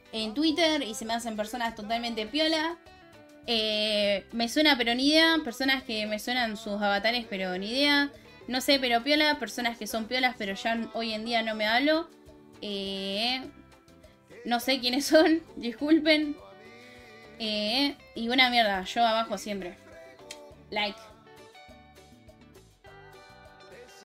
en Twitter y se me hacen personas totalmente piola. Me suena pero ni idea. Personas que me suenan sus avatares pero ni idea. No sé, pero piola. Personas que son piolas pero ya hoy en día no me hablo. No sé quiénes son. Disculpen. Y una mierda. Yo abajo siempre. Like.